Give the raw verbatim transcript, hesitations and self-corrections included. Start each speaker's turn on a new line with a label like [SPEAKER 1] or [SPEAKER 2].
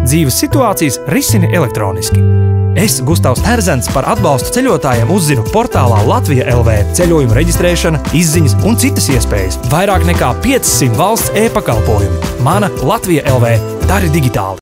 [SPEAKER 1] Dzīves situācijas risini elektroniski. Es, Gustavs Terzens, par atbalstu ceļotājiem uzzinu portālā Latvija L V ceļojuma reģistrēšana, izziņas un citas iespējas. Vairāk nekā piecsimt valsts e-pakalpojumi. Mana Latvija L V. Dari digitāli.